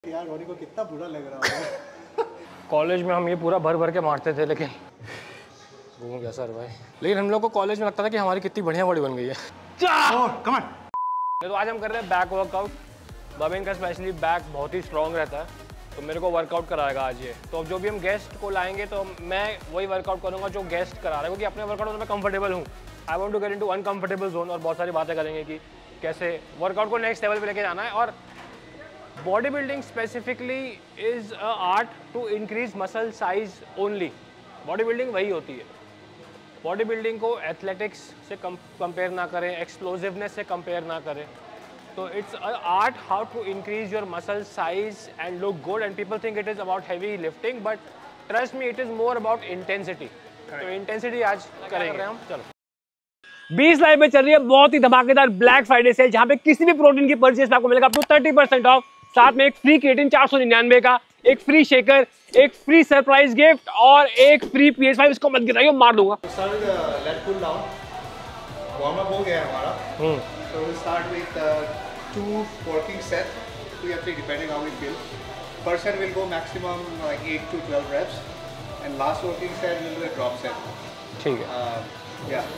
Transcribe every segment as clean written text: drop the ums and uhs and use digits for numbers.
यार गौरी को कितना बुरा लग रहा है। कॉलेज में हम ये पूरा भर भर के मारते थे, लेकिन घूम गया सर भाई। लेकिन हम लोग को कॉलेज में लगता था कि हमारी कितनी बढ़िया बॉडी बन गई है। Come on. तो आज हम कर रहे हैं बैक वर्कआउट। बबिन का स्पेशली बैक बहुत ही स्ट्रॉन्ग रहता है, तो मेरे को वर्कआउट कराएगा आज ये। तो जो भी हम गेस्ट को लाएंगे तो मैं वही वर्कआउट करूँगा जो गेस्ट करा रहा है, क्योंकि अपने वर्कआउट में मैं कंफर्टेबल हूँ। I want to get into uncomfortable zone और बहुत सारी बातें करेंगे कि कैसे वर्कआउट को नेक्स्ट लेवल पे लेके जाना है। और body building specifically is a art to increase muscle size only. Body building वही होती है। बॉडी बिल्डिंग को एथलेटिक्स से कंपेयर ना करें, एक्सप्लोजिवनेस से कंपेयर ना करें। तो it's a art how to increase your muscle size and look good, and people think it is about heavy lifting, but trust me it is more about intensity. तो intensity आज करेंगे हम। चलो 20 live में चल रही है बहुत ही धमाकेदार ब्लैक फ्राइडे सेल, जहाँ पे किसी भी प्रोटीन की परचेज में आपको मिलेगा अप टू 30% ऑफ, साथ में एक फ्री क्रिएटिन 499 का, एक फ्री शेकर, एक फ्री सरप्राइज गिफ्ट और एक फ्री PS5। इसको मत गिराइए, मार दूंगा। Sir let's cool down. Warm up हो गया हमारा। So we'll start with 2 working sets, 2 or 3 depending how we feel. First set will go maximum like 8 to 12 reps, and last working set will do a drop set. ठीक है। Yeah.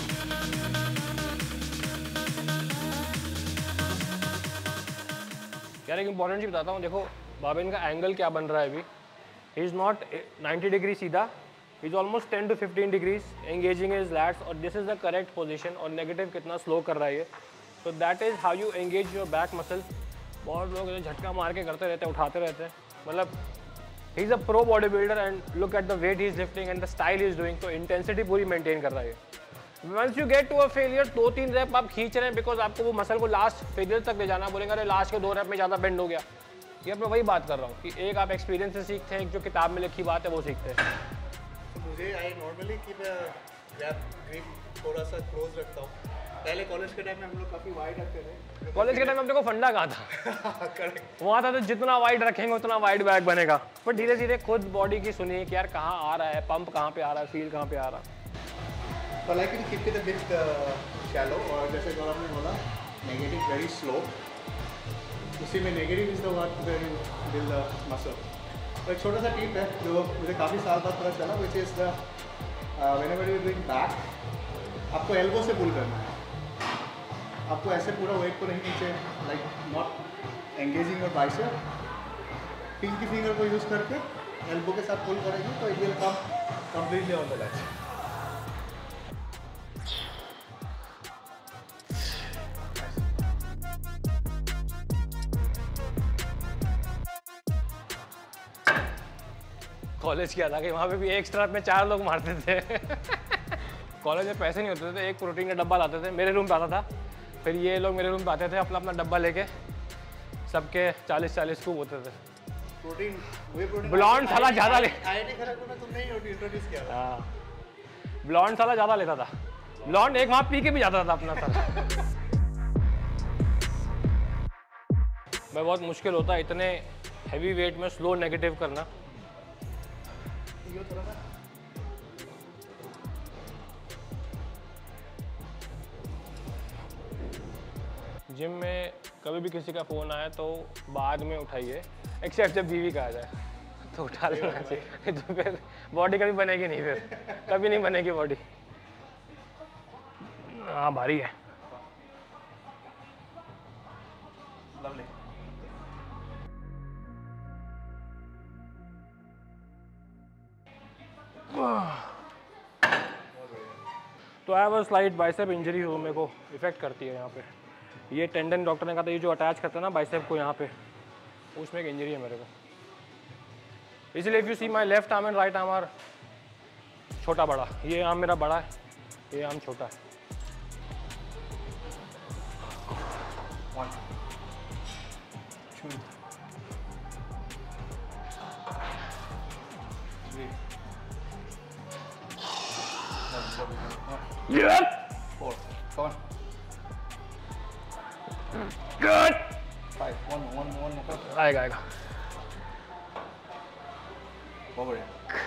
यार एक important चीज़ बताता हूँ। देखो बाबिन का angle क्या बन रहा है अभी। ही इज़ नॉट 90 डिग्री सीधा, he is almost 10 to 15 degrees engaging his lats, और this is the correct position. और नेगेटिव कितना स्लो कर रहा है ये, so that is how you engage your back muscle. बहुत लोग झटका मार के करते रहते हैं, उठाते रहते हैं। मतलब he is a pro body builder and look at the weight he is lifting and the style he is doing. तो इंटेंसिटी पूरी मेंटेन कर रहा है। Once you get to a failure, 2-3 rep आप खींच रहे हैं बिकॉज आपको वो मसल को लास्ट फेलियर तक ले जाना। बोलेंगे अरे लास्ट के 2 रैप में ज़्यादा बेंड हो गया। ये मैं वही बात कर रहा हूँ कि एक आप एक्सपीरियंस से सीखते हैं, एक जो किताब में लिखी बात है वो सीखते हैं। मुझे I normally keep grab grip थोड़ा सा क्लोज रखता हूँ। पहले कॉलेज के टाइम में हम लोग काफ़ी वाइड रखते थे। कॉलेज के टाइम में अपने को फंडा कहा था। करेक्ट। वहाँ था तो जितना वाइड रखेंगे उतना वाइड बैक बनेगा। पर धीरे धीरे खुद बॉडी की सुनिए कि यार कहाँ आ रहा है, पंप कहाँ पे आ रहा है, फील कहाँ पे आ रहा है। But I can keep it a bit shallow, और जैसे गौरव ने बोला नेगेटिव वेरी स्लो। उसी में negative is the work where you build the muscle. तो एक छोटा सा टिप है जो मुझे काफ़ी साल बाद पता चला, which is the whenever you doing back, आपको एल्बो से पुल करना है। आपको ऐसे पूरा वेट को नहीं नीचे, like not engaging your bicep. Pinky finger को यूज़ करके एल्बो के साथ पुल करेंगे तो it will come completely on the latch. College किया था कि वहाँ पे भी एक स्ट्रैप में 4 लोग मारते थे। कॉलेज में पैसे नहीं होते थे, एक प्रोटीन का डब्बा लाते थे, मेरे रूम पे आता था। फिर ये लोग मेरे रूम पे आते थे अपना अपना डब्बा लेके, सबके 40-40 स्कूप होते थे। प्रोटीन वही प्रोटीन ब्लॉन्ड साला ज़्यादा ले। आईआईटी खड़गपुर में तुमने ही इंट्रोड्यूस किया था। हाँ, ब्लॉन्ड साला ज़्यादा लेता था। ब्लॉन्ड एक वहाँ पी के भी जाता था अपना साला। मैं बहुत मुश्किल होता है इतने हैवी वेट में स्लो नेगेटिव करना। जिम में कभी भी किसी का फ़ोन आए तो बाद में उठाइए, एक्सेप्ट जब बीवी का आ जाए तो उठा लेना चाहिए। तो फिर बॉडी कभी बनेगी नहीं, फिर कभी नहीं बनेगी बॉडी। हाँ भारी है। तो I have a slight bicep injury हो, मेरे को इफेक्ट करती है यहाँ पे। ये टेंडन डॉक्टर ने कहा था ये जो अटैच करता है ना बाइसेप को यहाँ पे, उसमें एक इंजरी है मेरे को। इसलिए if you see my left arm and right arm are छोटा बड़ा। ये आर्म मेरा बड़ा है, ये आर्म छोटा है। Yeah. 4. Come on. Good. 5. One. आएगा आएगा। Over here.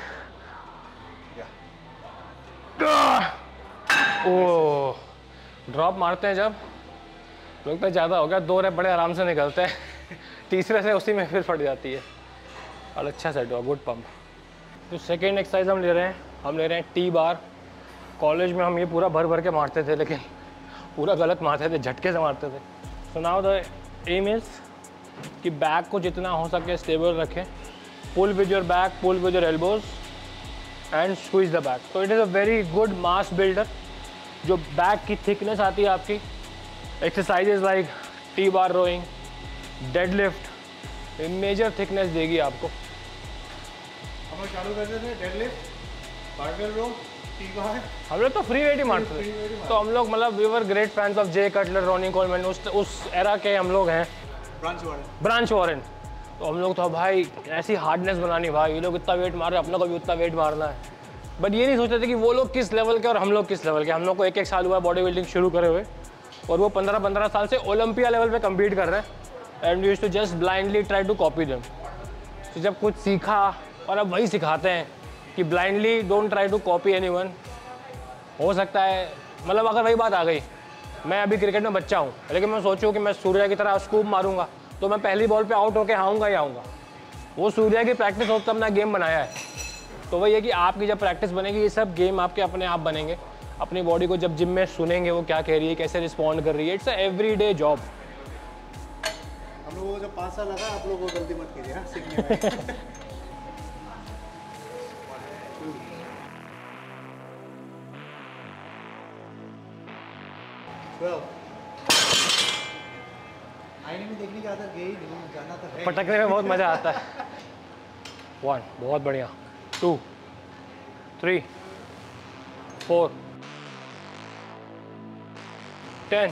Yeah. Oh, drop मारते हैं जब लगता है ज़्यादा हो गया, 2 रैप बड़े आराम से निकलते हैं। तीसरे से उसी में फिर फट जाती है। और अच्छा सेट हुआ, गुड पंप। तो सेकेंड एक्सरसाइज हम ले रहे हैं टी बार। कॉलेज में हम ये पूरा भर भर के मारते थे, लेकिन पूरा गलत मारते थे, झटके से मारते थे। So now the aim is कि बैक को जितना हो सके स्टेबल रखें। Pull with your back, pull with your elbows and squeeze the back. तो it is a very good mass builder. जो बैक की थिकनेस आती है आपकी, exercises like T bar rowing, deadlift, major thickness देगी आपको। हम लोग चालू करते थे deadlift, barbell row, T bar. हम लोग तो फ्री वेट ही मारते थे। तो हम लोग मतलब we were great fans of J Cutler, Ronnie Coleman, उस एरा के हम लोग हैं। Branch Warren. तो हम लोग तो भाई ऐसी हार्डनेस बनानी, भाई ये लोग इतना वेट मार रहे हैं, अपने को भी उतना वेट मारना है। बट ये नहीं सोचते थे कि वो लोग किस लेवल के और हम लोग किस लेवल के। हम लोग को 1-1 साल हुआ बॉडी बिल्डिंग शुरू करे हुए, और वो 15-15 साल से ओलंपिया लेवल पे कम्पीट कर रहे हैं। And we used to just blindly try to copy them. तो जब कुछ सीखा और अब वही सिखाते हैं कि blindly don't try to copy anyone. हो सकता है मतलब अगर वही बात आ गई, मैं अभी क्रिकेट में बच्चा हूँ, लेकिन मैं सोचूँ कि मैं सूर्या की तरह स्कूप मारूंगा, तो मैं पहली बॉल पे आउट होके आऊँगा ही आऊँगा। वो सूर्या की प्रैक्टिस हो तब मैं गेम बनाया है। तो वही है कि आपकी जब प्रैक्टिस बनेगी, ये सब गेम आपके अपने आप बनेंगे। अपनी बॉडी को जब जिम में सुनेंगे वो क्या कह रही है, कैसे रिस्पॉन्ड कर रही है, इट्स अ एवरीडे जॉब। हम लोगों को जब 5 साल लगा, आप लोगों को गलती मत कीजिए हाँ, सीखने में। 12। आईने में देखने की आदत गई नहीं, जाना तो है। पटकने में बहुत मज़ा आता है। 1, बहुत बढ़िया। 2, 3, 4, 10।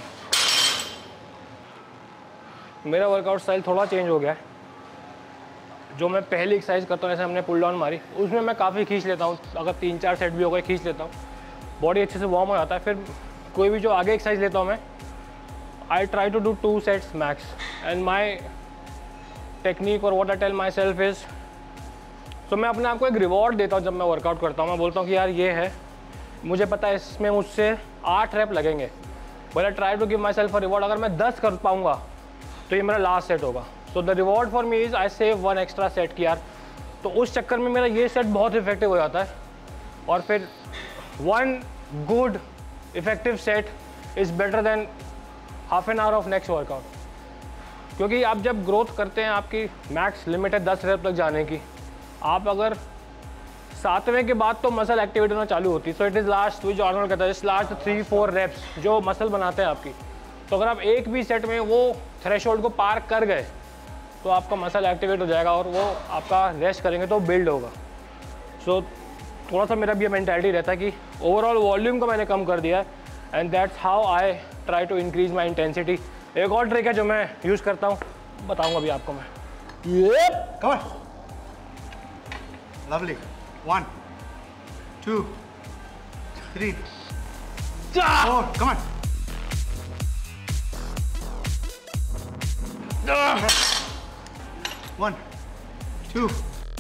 मेरा वर्कआउट स्टाइल थोड़ा चेंज हो गया है। जो मैं पहली एक्सरसाइज करता हूँ, जैसे हमने पुल डाउन मारी, उसमें मैं काफ़ी खींच लेता हूँ। अगर 3-4 सेट भी हो गए, खींच लेता हूँ, बॉडी अच्छे से वार्म हो जाता है। फिर कोई भी जो आगे एक्सरसाइज लेता हूँ मैं, I try to do 2 sets max. And my technique और what I tell myself is, तो मैं अपने आप को एक रिवॉर्ड देता हूँ जब मैं वर्कआउट करता हूँ। मैं बोलता हूँ कि यार ये है, मुझे पता है इसमें मुझसे 8 रैप लगेंगे, but I try to give myself a reward. अगर मैं 10 कर पाऊँगा तो ये मेरा लास्ट सेट होगा। So the reward for me is I save 1 extra set की यार। तो उस चक्कर में मेरा ये सेट बहुत इफेक्टिव हो जाता है। और फिर 1 good effective set is better than half an hour of next workout. क्योंकि आप जब ग्रोथ करते हैं, आपकी मैक्स लिमिट है 10 रैप तक जाने की। आप अगर 7वें के बाद तो मसल एक्टिविटी होना चालू होती है। सो इट इज़ लास्ट, जो आर्नोल्ड कहता है, लास्ट 3-4 रैप्स जो मसल बनाते हैं आपकी। तो अगर आप एक भी सेट में वो थ्रेशोल्ड को पार कर गए तो आपका मसल एक्टिवेट हो जाएगा और वो आपका रेस्ट करेंगे तो बिल्ड होगा। सो थोड़ा सा मेरा भी ये मेंटालिटी रहता है कि ओवरऑल वॉल्यूम को मैंने कम कर दिया है, and that's how I try to increase my intensity. एक और ट्रिक है जो मैं यूज़ करता हूँ, बताऊँगा अभी आपको मैं। ये come on, lovely. 1, 2, 3, 4, come on. 1, 2,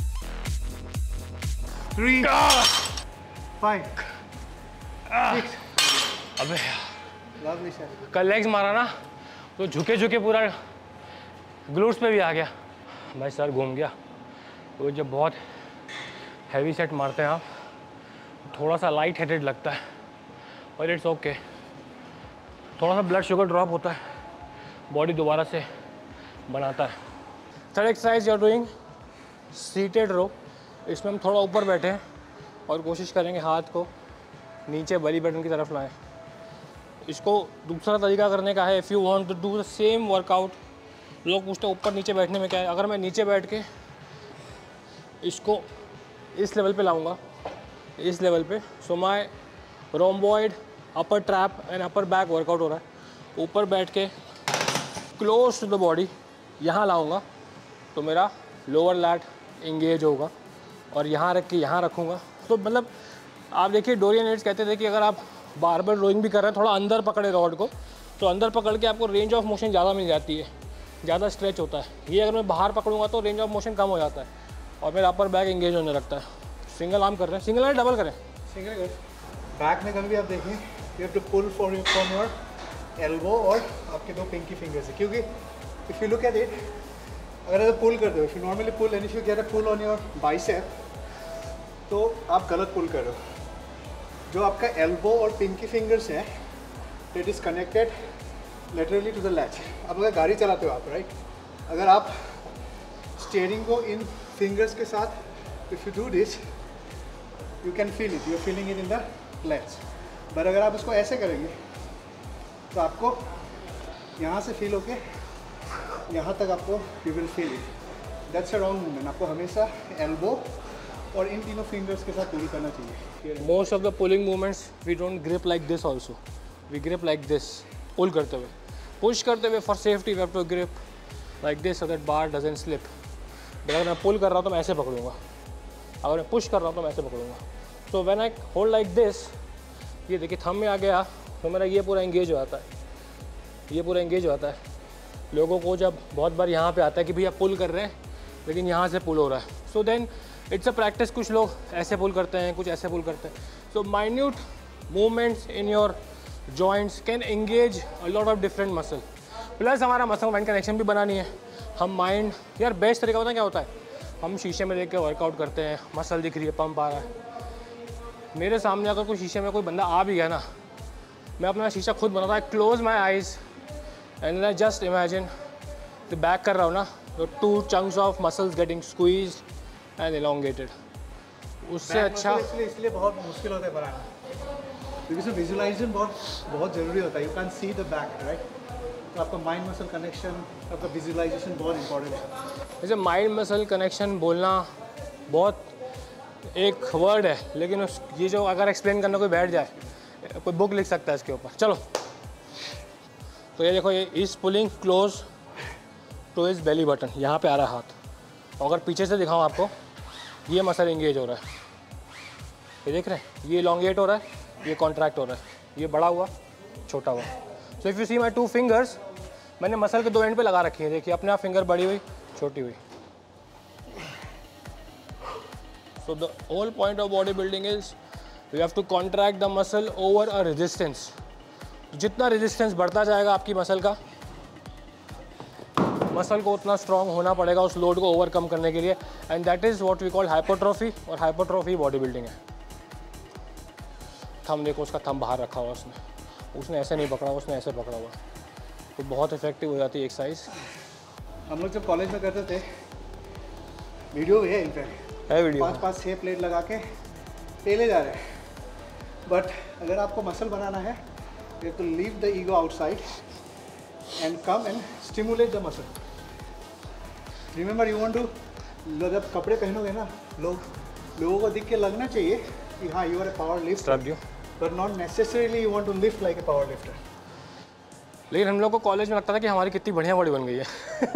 3, 5, 6। अबे लवली सर। कल लेग्स मारा ना, तो झुके झुके पूरा ग्लूट्स पे भी आ गया। भाई सर घूम गया। तो जब बहुत हैवी सेट मारते हैं आप, थोड़ा सा लाइट हेडेड लगता है, और इट्स ओके। थोड़ा सा ब्लड शुगर ड्रॉप होता है, बॉडी दोबारा से बनाता है। Third exercise you are doing seated row. इसमें हम थोड़ा ऊपर बैठे हैं और कोशिश करेंगे हाथ को नीचे बेली बटन की तरफ लाएं। इसको दूसरा तरीका करने का है, if you want to do the same workout. लोग पूछते हैं ऊपर नीचे बैठने में क्या है। अगर मैं नीचे बैठ के इसको इस लेवल पे लाऊंगा, इस लेवल पे, so my rhomboid upper trap and upper back workout हो रहा है। ऊपर बैठ के क्लोज टू द बॉडी यहाँ लाऊंगा तो मेरा लोअर लैट इंगेज होगा, और यहाँ रख के यहाँ रखूँगा। तो मतलब आप देखिए, डोरियन एट्स कहते थे कि अगर आप बारबेल रोइंग भी कर रहे हैं, थोड़ा अंदर पकड़े रॉड को, तो अंदर पकड़ के आपको रेंज ऑफ मोशन ज़्यादा मिल जाती है, ज़्यादा स्ट्रेच होता है। ये अगर मैं बाहर पकड़ूंगा तो रेंज ऑफ मोशन कम हो जाता है और मेरा अपर बैक एंगेज होने लगता है। सिंगल आर्म कर रहे हैं, सिंगल आर्म डबल करें। सिंगल बैक में कभी भी आप देखें, you have to pull from your elbow और आपके 2 पिंकी फिंगर्स से, क्योंकि if you look at it, अगर ऐसे पुल करते हो, if you normally pull and if you get a pull on your bicep, तो आप गलत पुल कर रहे हो। जो आपका एल्बो और पिंकी फिंगर्स है, it is connected laterally to the latch. अब अगर गाड़ी चलाते हो आप, राइट, अगर आप स्टीयरिंग को इन फिंगर्स के साथ if you do this, you can feel it, you are feeling it in the latch. But अगर आप इसको ऐसे करेंगे तो आपको यहाँ से फील होके यहाँ तक आपको you will feel it. That's a wrong movement. आपको हमेशा एल्बो और इन तीनों फिंगर्स के साथ पुल करना चाहिए। Most of the pulling movements we don't grip like this also, we grip like this. Pull करते हुए, पुश करते हुए for safety we have to grip like this so that bar doesn't slip. अगर मैं पुल कर रहा हूँ तो मैं ऐसे पकड़ूंगा, अगर मैं पुश कर रहा हूँ तो मैं ऐसे पकड़ूंगा। So when I hold like this, ये देखिए थंब में आ गया तो मेरा ये पूरा एंगेज हो जाता है, ये पूरा एंगेज हो जाता है। लोगों को जब बहुत बार यहाँ पे आता है कि भैया पुल कर रहे हैं लेकिन यहाँ से पुल हो रहा है, so then it's a practice. कुछ लोग ऐसे पुल करते हैं, कुछ ऐसे पुल करते हैं। So minute movements in your joints can engage a lot of different muscle. Plus हमारा मसल माइंड कनेक्शन भी बनानी है। हम माइंड, यार बेस्ट तरीका पता है क्या होता है, हम शीशे में देख के वर्कआउट करते हैं, मसल दिख रही है, पंप आ रहा है। मेरे सामने अगर कोई शीशे में कोई बंदा आ भी गया ना, मैं अपना शीशा खुद बनाता हूँ, close my eyes and I just imagine the back कर रहा हूँ ना, तो 2 chunks of muscles getting squeezed and elongated. उससे अच्छा इसलिए बहुत मुश्किल होता है बनाना, क्योंकि विजुअलाइजेशन बहुत ज़रूरी होता है। You can see the back, right. तो आपका माइंड मसल कनेक्शन, आपका विजुअलाइजेशन बहुत इंपॉर्टेंट है। जैसे माइंड मसल कनेक्शन बोलना बहुत एक वर्ड है, लेकिन ये जो अगर एक्सप्लेन करना कोई बैठ जाए, कोई बुक लिख सकता है इसके ऊपर। चलो, तो ये देखो, ये is pulling close to his belly button, यहाँ पे आ रहा है हाथ। और अगर पीछे से दिखाऊँ आपको, ये मसल इंगेज हो रहा है, ये देख रहे हैं, ये इलोंगेट हो रहा है, ये कॉन्ट्रैक्ट हो रहा है, ये बड़ा हुआ, छोटा हुआ। So if you see my 2 fingers, मैंने मसल के 2 एंड पे लगा रखी है, देखिए अपने आप फिंगर बड़ी हुई, छोटी हुई। So the whole point of body building is you have to contract the muscle over a resistance. जितना रेजिस्टेंस बढ़ता जाएगा आपकी मसल का, मसल को उतना स्ट्रॉन्ग होना पड़ेगा उस लोड को ओवरकम करने के लिए, and that is what we call hypertrophy. और हाइपरट्रॉफी बॉडी बिल्डिंग है। थंब देखो, उसका थंब बाहर रखा हुआ उसने ऐसे नहीं पकड़ा, उसने ऐसे पकड़ा हुआ, तो बहुत इफेक्टिव हो जाती है एक्सरसाइज। हम लोग जब कॉलेज में करते थे, वीडियो है इनफैक्ट, है वीडियो, 5-5 6 प्लेट लगा के पेले जा रहे हैं। बट अगर आपको मसल बनाना है, you have to leave the ego outside and come and stimulate the muscle. Remember, you want to, जब कपड़े पहनोगे ना, लोगों को दिख के लगना चाहिए कि हाँ, you are a power lifter, but not necessarily you want to lift like a power lifter. लेकिन हम लोग को कॉलेज में लगता था कि हमारी कितनी बढ़िया बॉडी बन गई है।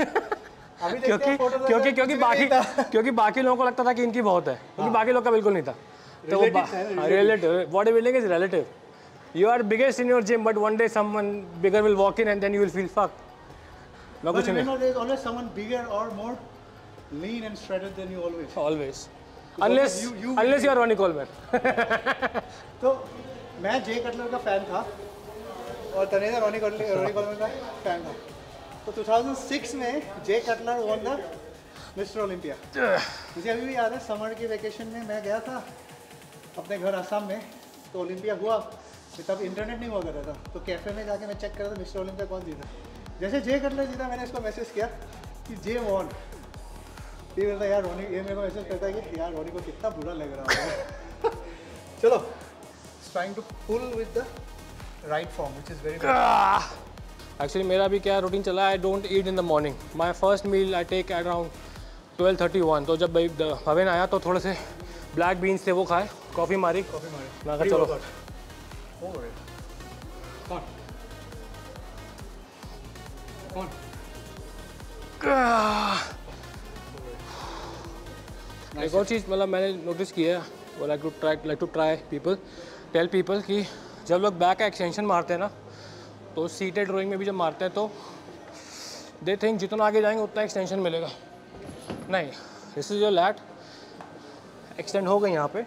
क्योंकि बाकी लोगों को लगता था कि इनकी बहुत है, क्योंकि बाकी लोग का बिल्कुल नहीं था। तो relative, body building is relative. You are biggest in your gym, but one day someone bigger will walk in and then you will feel fuck. But remember, there is always someone bigger or more lean and shredded than you always. Always. Unless you are Ronnie Coleman. तो मैं जे Cutler का fan था और Taneja Ronnie Coleman का fan था। तो 2006 में J Cutler won the Mister Olympia. मुझे अभी भी याद है, समर की वेकेशन में मैं गया था अपने घर आसाम में, तो ओलंपिया हुआ। तब इंटरनेट नहीं हुआ करता था, तो कैफ़े में जाके मैं चेक कर रहा था मिस्टर ओलंपिया कौन जीता। जैसे जे कटलर जीता, मैंने इसको मैसेज किया कि जे वॉन। फिर कहता यार रोनी, ये मेरे को मैसेज करता है कि यार रोनी को कितना बुरा लग रहा है। चलो, trying to pull with the right form which is very actually मेरा भी क्या रूटीन चला है, I don't eat in the morning. My first meal I take around 12:31। तो जब हवेन आया तो थोड़े से ब्लैक बीन्स थे, वो खाए, कॉफ़ी मारी। मैं कहा चलो एक और चीज़ मतलब मैंने नोटिस किया है, वो like to try people tell people कि जब लोग बैक का एक्सटेंशन मारते हैं ना, तो सीटेड रोइंग में भी जब मारते हैं तो दे थिंक जितना आगे जाएंगे उतना एक्सटेंशन मिलेगा। नहीं, this is your lat extend हो गई यहाँ पे।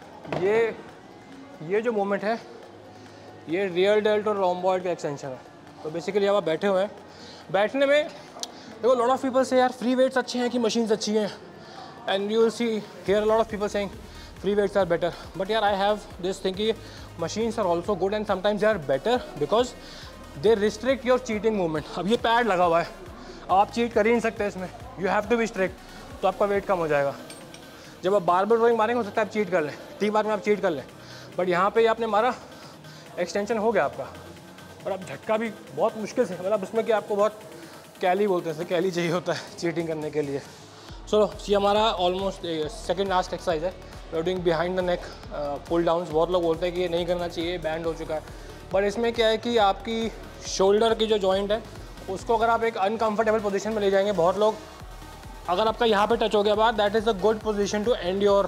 ये जो मूवमेंट है, ये रियल डेल्ट और रोम्बॉइड का एक्सटेंशन है। तो बेसिकली अब आप बैठे हुए हैं, बैठने में देखो लॉट ऑफ पीपल से यार फ्री वेट्स अच्छे हैं कि मशीन्स अच्छी हैं, and you will see here lot of people saying free weights are better, but यार आई हैव दिस थिंग कि machines are also good and sometimes they are better because they restrict your cheating movement. अब ये pad लगा हुआ है, आप cheat कर ही नहीं सकते इसमें, you have to be strict, तो आपका वेट कम हो जाएगा। जब आप बार बार रोइंग मारेंगे हो सकता है आप चीट कर लें, 3 बार में आप चीट कर लें, बट यहाँ पे आपने मारा, एक्सटेंशन हो गया आपका, और आप झटका भी बहुत मुश्किल से, मतलब उसमें कि आपको बहुत कैली बोलते हैं, कैली चाहिए होता है चीटिंग करने के लिए। सो ये हमारा ऑलमोस्ट सेकेंड लास्ट एक्सरसाइज है, doing behind the neck pull downs. बहुत लोग बोलते हैं कि ये नहीं करना चाहिए, बैंड हो चुका है, बट इसमें क्या है कि आपकी शोल्डर की जो जॉइंट है उसको अगर आप एक अनकंफर्टेबल पोजीशन में ले जाएंगे, बहुत लोग, अगर आपका यहाँ पे टच हो गया बात, that is a good position to end your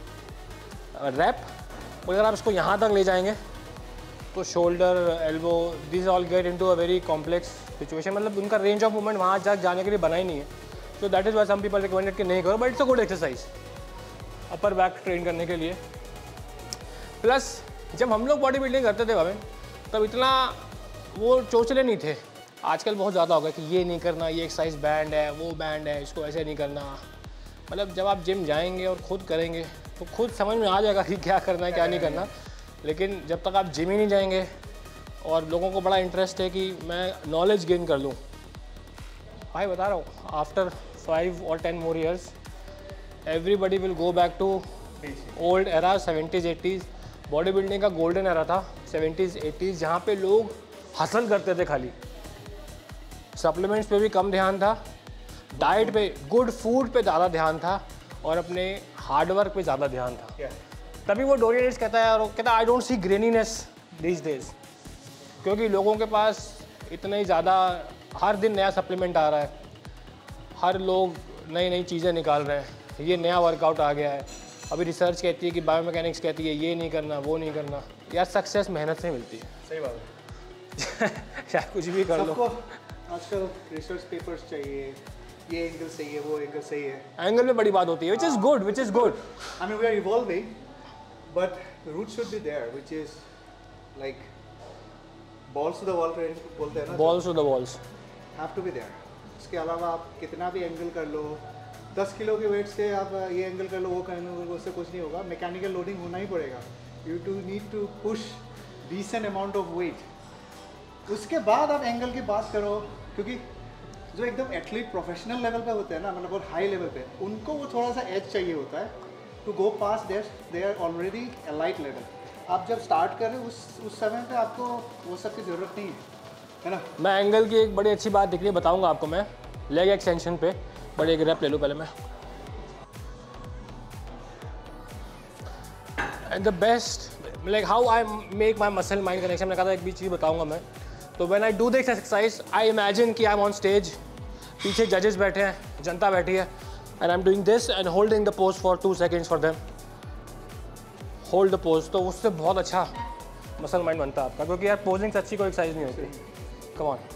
rep. अगर आप इसको यहाँ तक ले जाएंगे तो shoulder, elbow, this all get into a very complex situation, मतलब उनका रेंज ऑफ मूवमेंट वहाँ तक जाने के लिए बना ही नहीं है। So that is why some people recommended कि नहीं करो, but it's a good exercise upper back train करने के लिए। प्लस जब हम लोग बॉडी बिल्डिंग करते थे भाई, तब इतना वो चोचले नहीं थे, आजकल बहुत ज़्यादा हो गया कि ये नहीं करना, ये एक्सरसाइज बैंड है, वो बैंड है, इसको ऐसे नहीं करना। मतलब जब आप जिम जाएंगे और ख़ुद करेंगे तो खुद समझ में आ जाएगा कि क्या करना है क्या नहीं करना, लेकिन जब तक आप जिम ही नहीं जाएंगे और लोगों को बड़ा इंटरेस्ट है कि मैं नॉलेज गेन कर लूँ, भाई बता रहा हूँ, after 5 or 10 more years everybody will go back to old era, 70s 80s। Body building का गोल्डन एरा था 70s 80s, जहाँ पे लोग हसल करते थे खाली, सप्लीमेंट्स पे भी कम ध्यान था, डाइट पे, गुड फूड पे ज़्यादा ध्यान था, और अपने हार्डवर्क पे ज़्यादा ध्यान था। तभी वो डोरियस कहता है, और कहता है I don't see graininess these days, क्योंकि लोगों के पास इतना ही ज़्यादा, हर दिन नया सप्लीमेंट आ रहा है, हर लोग नई नई चीज़ें निकाल रहे हैं, ये नया वर्कआउट आ गया है, अभी रिसर्च कहती है कि बायोमैकेनिक्स कहती है ये नहीं करना, वो नहीं करना। यार सक्सेस मेहनत से मिलती है, सही बात है। चाहे कुछ भी कर लो, आजकल रिसर्च पेपर्स चाहिए, ये एंगल सही है, वो एंगल सही है, एंगल में बड़ी बात होती है, which is good, which is good. I mean, we are evolving, but the root should be there, which is like balls to the wall बोलते हैं ना, balls to the walls, have to be there. इसके अलावा आप कितना भी angle कर लो, 10 kilo के वेट से आप ये एंगल कर लो, वो कर लो, उससे कुछ नहीं होगा, मैकेनिकल लोडिंग होना ही पड़ेगा। You too need to push decent amount of weight, उसके बाद आप एंगल की बात करो, क्योंकि जो एकदम एथलीट प्रोफेशनल लेवल पे होते हैं ना, मतलब बहुत हाई लेवल पे, उनको वो थोड़ा सा एज चाहिए होता है to go past they are already elite level. आप जब स्टार्ट करें उस समय पे आपको वो सब की ज़रूरत नहीं है ना। मैं एंगल की एक बड़ी अच्छी बात दिख रही है, बताऊंगा आपको मैं, लेग एक्सटेंशन पे, बड़े एक रैप ले लूँ पहले मैं। And the best like how I make my muscle mind connection, मैंने कहा था एक भी चीज़ बताऊंगा मैं। तो when I do this exercise, I imagine कि आई एम ऑन स्टेज, पीछे जजेस बैठे हैं, जनता बैठी है, and I am doing this and holding the pose for 2 seconds for them, hold the pose. तो उससे बहुत अच्छा मसल माइंड बनता है आपका, क्योंकि यार पोजिंग से अच्छी कोई एक्सरसाइज नहीं होती। कम ऑन,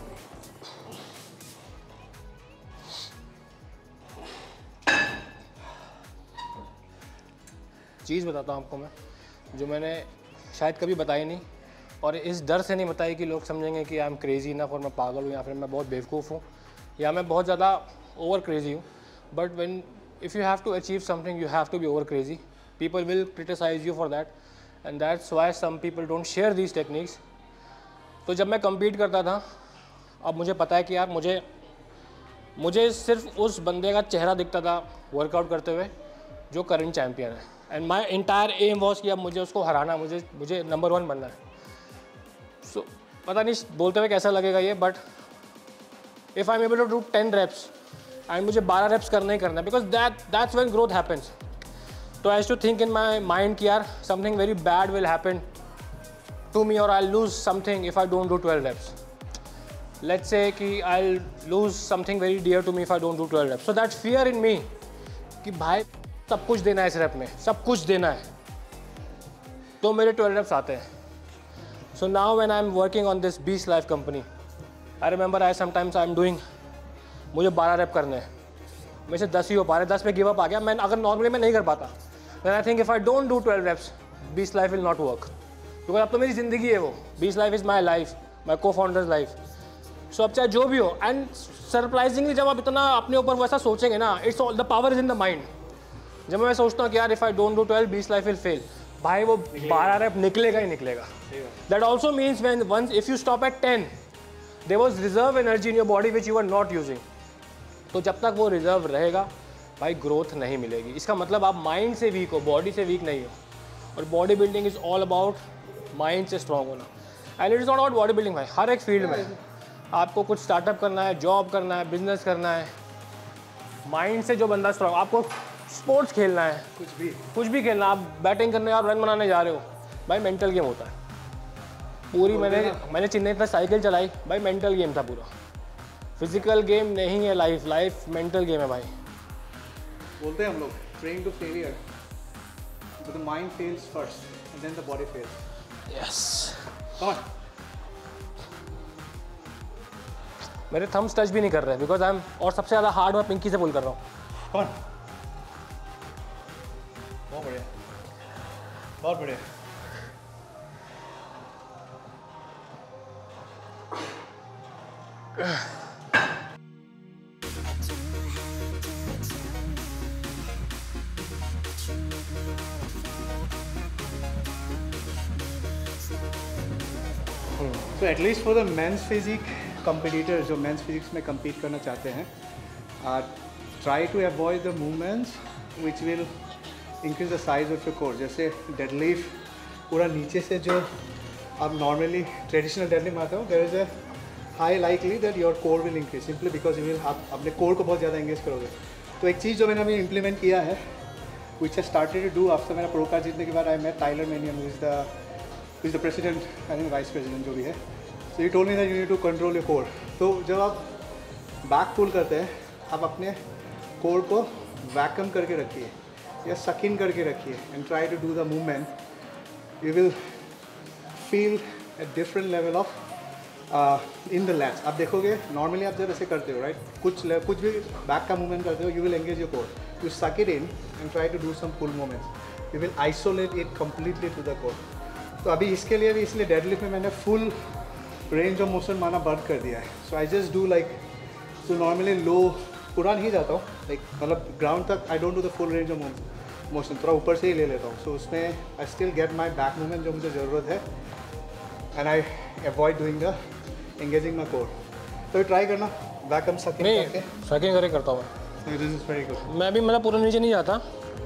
चीज़ बताता हूँ आपको मैं, जो मैंने शायद कभी बताई नहीं, और इस डर से नहीं बताई कि लोग समझेंगे कि आई एम क्रेजी ना, और मैं पागल हूँ, या फिर मैं बहुत बेवकूफ़ हूँ, या मैं बहुत ज़्यादा ओवर क्रेजी हूँ। But when if you have to achieve something, you have to be over crazy, people will criticize you for that, and that's why some people don't share these techniques. तो जब मैं compete करता था, अब मुझे पता है कि यार मुझे सिर्फ उस बंदे का चेहरा दिखता था वर्कआउट करते हुए जो करंट चैम्पियन है, and my entire aim was कि अब मुझे उसको हराना, मुझे नंबर 1 बनना है। सो पता नहीं बोलते हुए कैसा लगेगा ये, but if I am able to do 10 reps and मुझे 12 reps करना ही करना है, because that's when growth happens. तो I used to think in my mind कि यार something very bad will happen to me, और I lose something if I don't do 12 reps. Let's say कि I lose something very dear to me if I don't do 12 reps. So that fear in me कि भाई सब कुछ देना है इस rap में, सब कुछ देना है, तो मेरे 12 reps आते हैं। So now when I'm working on this Beast Life company, I remember sometimes I'm doing, मुझे 12 rep करने हैं, मेरे से 10 ही हो पा रहे, 10 पे गिव अप आ गया। मैं अगर नॉर्मली मैं नहीं कर पाता, then I think if I don't do 12 reps, Beast Life will not work, क्योंकि अब तो मेरी ज़िंदगी है वो, Beast Life is my life, my co-founder's life। सो अब चाहे जो भी हो, एंड सरप्राइजिंगली जब आप इतना अपने ऊपर वैसा सोचेंगे ना, it's all the power is in the mind. जब मैं सोचता हूँ कि यार if I don't do 12 20 life will fail, भाई वो 12 रैप निकलेगा ही निकलेगा। That also means when once if you stop at 10 there was reserve energy in your body which you are not using. तो जब तक वो रिजर्व रहेगा भाई ग्रोथ नहीं मिलेगी। इसका मतलब आप माइंड से वीक हो, बॉडी से वीक नहीं हो। और body building is all about mind से स्ट्रॉन्ग होना। And it is not about body building भाई, हर एक फील्ड में आपको कुछ स्टार्टअप करना है, जॉब करना है, बिजनेस करना है, माइंड से जो बंदा स्ट्रॉन्ग, आपको स्पोर्ट्स खेलना है, कुछ भी खेलना, आप बैटिंग करने और रन बनाने जा रहे हो भाई, मेंटल गेम होता है। पूरी मैंने चेन्नई तक साइकिल चलाई भाई, मेंटल गेम था पूरा, फिजिकल गेम नहीं है लाइफ, लाइफ मेंटल गेम है भाई। बोलते हैं हम लोग train to failure, but the mind fails first and then the body fails. Yes. Come on. मेरे थम्स टच भी नहीं कर रहे बिकॉज आई एम, और सबसे ज़्यादा हार्ड मैं पिंकी से पुल कर रहा हूँ। Come on. बहुत बढ़िया, बहुत बढ़िया। तो at least for the men's physique competitors जो मेंस फिजिक्स में compete करना चाहते हैं, try to avoid the movements which will increase the size of your core. जैसे डेडलिफ्ट पूरा नीचे से जो आप नॉर्मली ट्रेडिशनल डेडलिफ्ट मारते हो, there is a high likely that your core will increase simply because you will, आप अपने कोर को बहुत ज़्यादा एंगेज करोगे। तो एक चीज़ जो मैंने अभी इम्प्लीमेंट किया है, which I started to do after मेरा प्रो कार्ड जीतने के बाद, I met Tyler Mannion is the president, I think vice president जो भी है। So you told me that you need to control your core. तो जब आप बैक पुल करते हैं, आप अपने कोर को वैक्यूम करके रखिए या सक इन करके रखिए and try to do the movement, you will feel a different level of in the lats. आप देखोगे नॉर्मली आप जब ऐसे करते हो राइट, कुछ भी बैक का मूवमेंट करते हो, you will engage your core, you suck it in and try to do some pull movements, you will isolate it completely to the core. तो अभी इसके लिए भी, इसलिए डेडलिफ्ट में मैंने फुल रेंज ऑफ मोशन मारना बंद कर दिया है। So I just do like, so normally low पूरा नहीं जाता हूँ, लाइक मतलब ग्राउंड तक I don't do the full range of motion, थोड़ा ऊपर से ही ले लेता हूँ। सो उसमें I still get my back movement जो मुझे ज़रूरत है and I avoid doing the engaging my core. तो ट्राई करना बैक हम सकिंग करके करता हूँ मैं भी, मतलब पूरा नीचे नहीं जाता।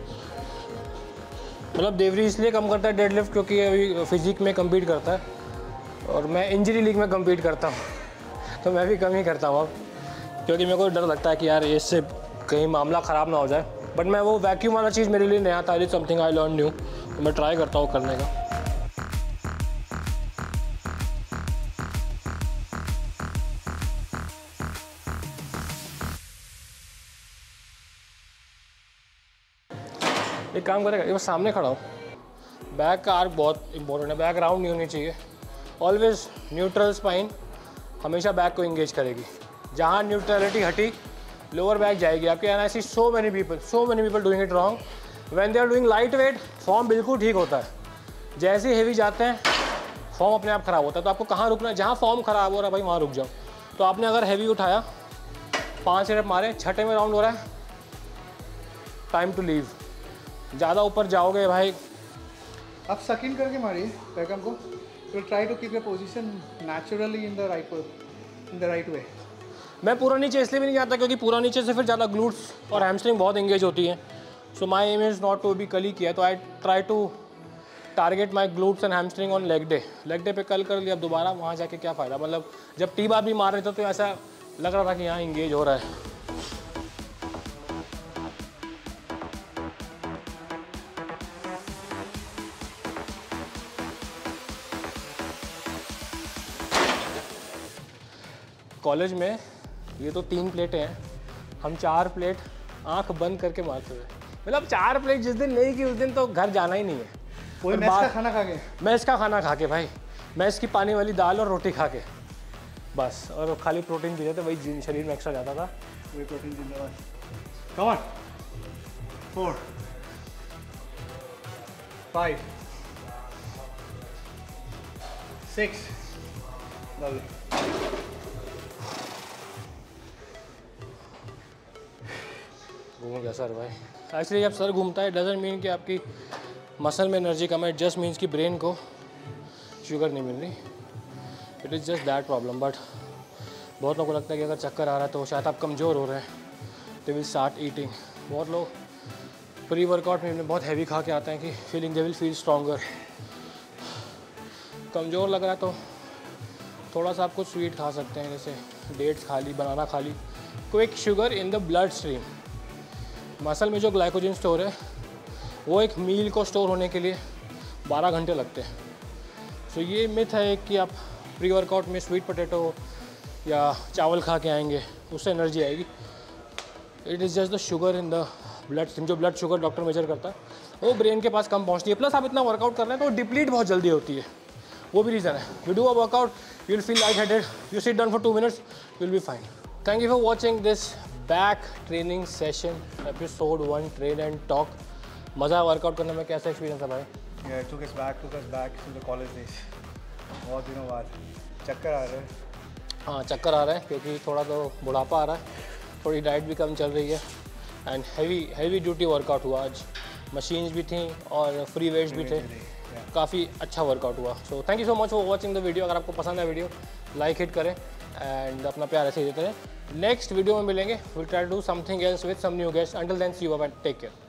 मतलब देवरी इसलिए कम करता है डेडलिफ्ट क्योंकि अभी फिजिक में कम्पीट करता है और मैं इंजरी लीग में कम्पीट करता हूँ, तो मैं भी कम ही करता हूँ अब, क्योंकि मेरे को डर लगता है कि यार इससे कहीं मामला ख़राब ना हो जाए। बट मैं वो वैक्यूम वाला चीज़ मेरे लिए नया था, it something I learn new, तो मैं ट्राई करता हूँ करने का। एक काम करेगा, ये सामने खड़ा हूँ, बैक का आर्क बहुत इंपॉर्टेंट है, बैक राउंड नहीं होनी चाहिए। ऑलवेज न्यूट्रल स्पाइन हमेशा बैक को इंगेज करेगी, जहाँ न्यूट्रलिटी हटी लोअर बैक जाएगी आपके। And I see so many people doing it wrong when they are doing light weight. Form बिल्कुल ठीक होता है, जैसे ही हेवी जाते हैं फॉर्म अपने आप ख़राब होता है। तो आपको कहाँ रुकना है, जहाँ फॉर्म ख़राब हो रहा है भाई वहाँ रुक जाओ। तो आपने अगर हैवी उठाया, 5 रेप मारे, छठे में राउंड हो रहा है, टाइम टू लीव। ज़्यादा ऊपर जाओगे भाई, आप सक इन करके मारिए बैकम को, तो try to keep your position naturally in the right way. मैं पूरा नीचे इसलिए भी नहीं जाता क्योंकि पूरा नीचे से फिर ज़्यादा ग्लूट्स और हैमस्ट्रिंग बहुत एंगेज होती है। So my aim is not to be कल ही किया, तो I try to target my glutes and hamstring on leg day. Leg day पे कल कर लिया, अब दोबारा वहाँ जाके क्या फ़ायदा। मतलब जब टी बार भी मार रहे थे तो ऐसा लग रहा था कि यहाँ इंगेज हो रहा है। कॉलेज में ये तो 3 प्लेटें हैं, हम 4 प्लेट आंख बंद करके मारते हुए, मतलब 4 प्लेट जिस दिन नहीं की उस दिन तो घर जाना ही नहीं है। कोई मैस का खाना खा के, मैस का खाना खा के भाई, मैस की पानी वाली दाल और रोटी खा के बस, और खाली प्रोटीन पीते थे, वही शरीर में एक्स्ट्रा जाता था। वही प्रोटीन जिंदाबाद। कम ऑन, 4 5 6 घूम गया सर भाई। एक्चुअली जब सर घूमता है डजंट मीन कि आपकी मसल में एनर्जी कम है, इट जस्ट मीन्स कि ब्रेन को शुगर नहीं मिल रही। It is just that problem. But बहुत लोगों को लगता है कि अगर चक्कर आ रहा है तो शायद आप कमज़ोर हो रहे हैं, दे विल स्टार्ट ईटिंग। बहुत लोग प्री वर्कआउट में बहुत हैवी खा के आते हैं कि feeling they will feel stronger. कमज़ोर लग रहा है तो थोड़ा सा आप कुछ स्वीट खा सकते हैं, जैसे डेट्स खा ली, बनाना खा ली। Quick sugar in the blood stream. Muscle में जो ग्लाइकोजन स्टोर है वो एक मील को स्टोर होने के लिए 12 घंटे लगते हैं। सो ये मिथ है कि आप प्री वर्कआउट में स्वीट पोटैटो या चावल खा के आएंगे उससे एनर्जी आएगी। It is just the sugar in the blood stream. जो ब्लड शुगर डॉक्टर मेजर करता है वो ब्रेन के पास कम पहुंचती है। प्लस आप इतना वर्कआउट कर रहे हैं तो डिप्लीट बहुत जल्दी होती है, वो भी रीज़न है। You do a workout, you will feel light headed, you sit down for 2 minutes, you will be fine. Thank you for watching this back training session episode 1 train and talk. मज़ा workout करने में, कैसा experience है भाई? Yeah, it took us back to the college days. बहुत दिनों बाद चक्कर आ रहे हैं। हाँ चक्कर आ रहा है क्योंकि थोड़ा तो बुढ़ापा आ रहा है, थोड़ी डाइट भी कम चल रही है एंड हैवी ड्यूटी वर्कआउट हुआ आज। मशीन्स भी थी और फ्री वेट्स भी थे, काफ़ी अच्छा वर्कआउट हुआ। So thank you so much for watching the video. अगर आपको पसंद है वीडियो लाइक हिट करें एंड अपना प्यार ऐसे ही देते रहें। नेक्स्ट वीडियो में मिलेंगे, will try to do something else with some new guest. Until then see you bye, take care.